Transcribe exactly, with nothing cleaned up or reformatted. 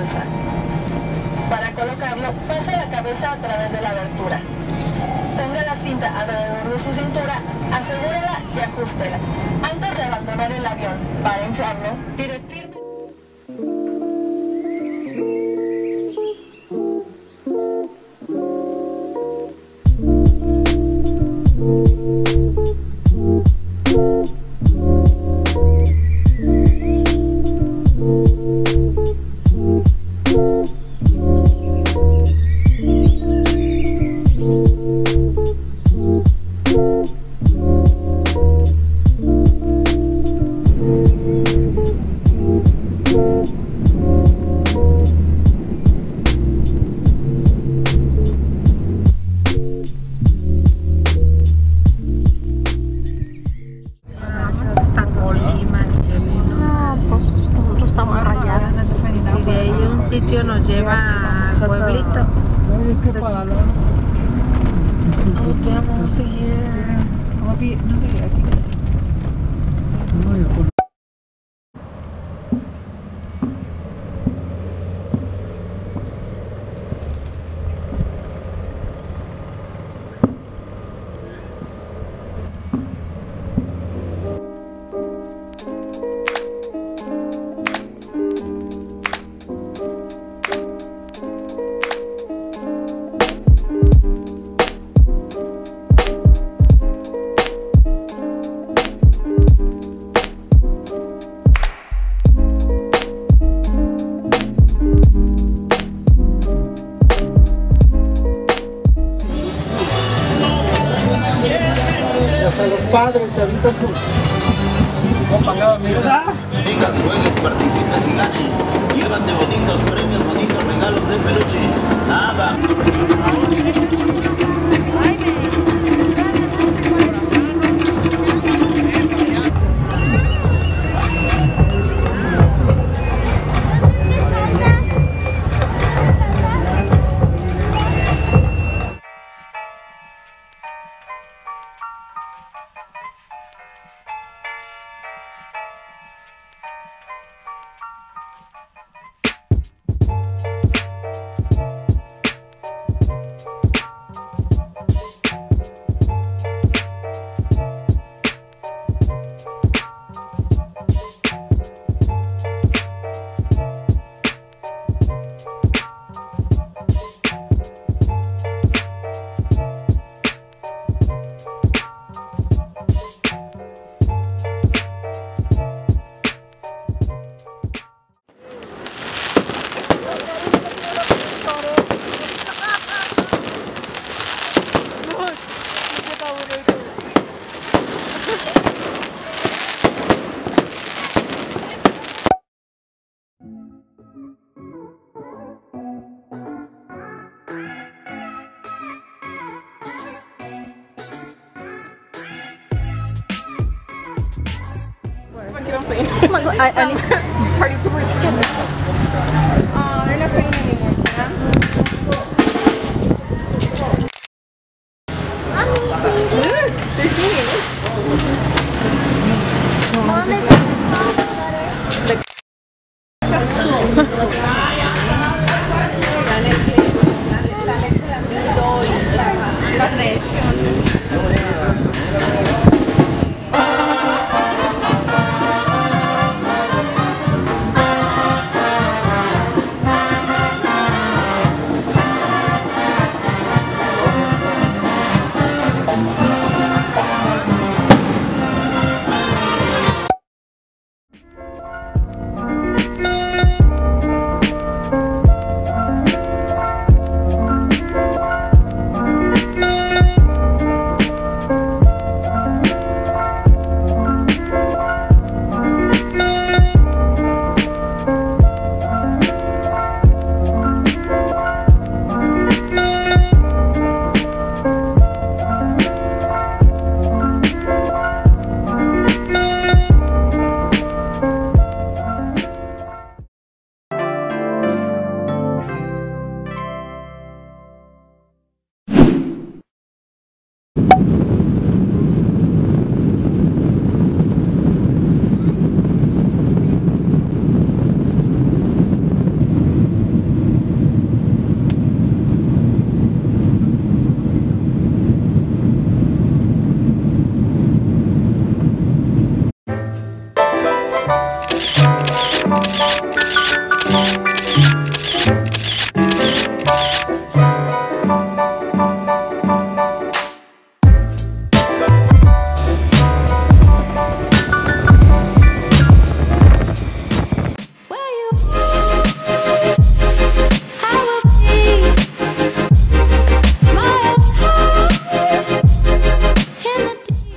bolsa. Para colocarlo, pase la cabeza a través de la abertura. Ponga la cinta alrededor de su cintura, asegúrela y ajústela. Antes de abandonar el avión, para inflarlo, tire firme. Sitio nos lleva a Pueblito. No, es que para la... Oh, damn, almost a year. I won't be, no, I think it's... No, ya por... Hasta los padres se avientan su copa cada mesa. Vengas, juegues, participes y ganes. Llévate bonitos premios, bonitos regalos de peluche. Nada. Oh my god, I, I need party poopers. Oh, they're not playing anymore, yeah?